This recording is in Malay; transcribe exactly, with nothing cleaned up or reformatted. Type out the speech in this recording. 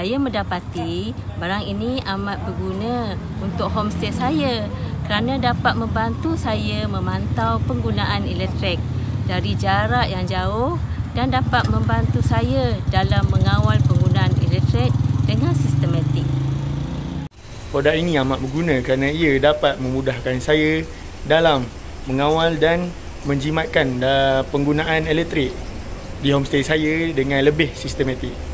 Saya mendapati barang ini amat berguna untuk homestay saya kerana dapat membantu saya memantau penggunaan elektrik dari jarak yang jauh dan dapat membantu saya dalam mengawal penggunaan elektrik dengan sistematik. Produk ini amat berguna kerana ia dapat memudahkan saya dalam mengawal dan menjimatkan penggunaan elektrik di homestay saya dengan lebih sistematik.